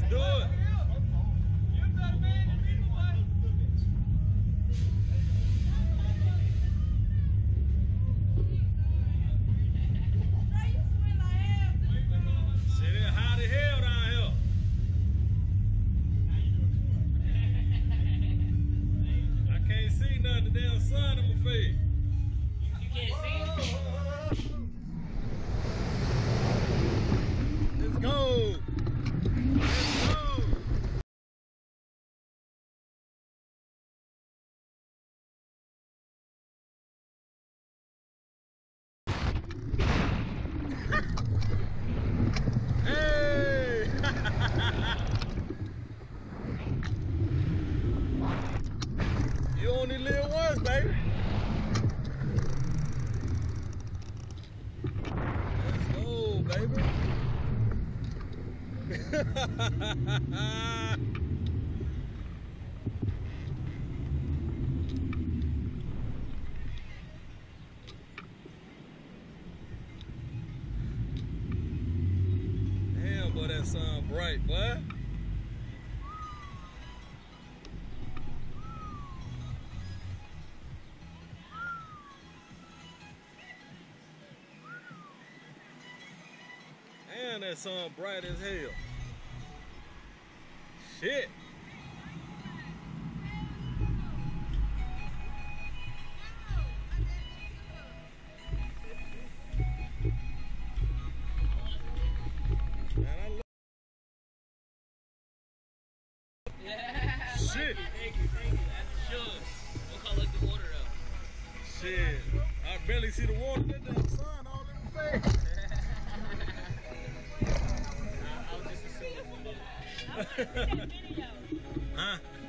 Do it. Shit, it's hot as hell down here. I can't see nothing. The damn sun in my face. You can't see? Let's go. Let's go. Hey! You only live once, baby. Let's go, baby. Damn, boy, that sun bright, boy. Damn, that sun bright as hell. Shit. Man, I love Yeah. shit. Thank you. That's sure. We'll call it the water though. Shit. I barely see the water. That damn sun all in the face. I was just assuming. I want to see that video. Huh?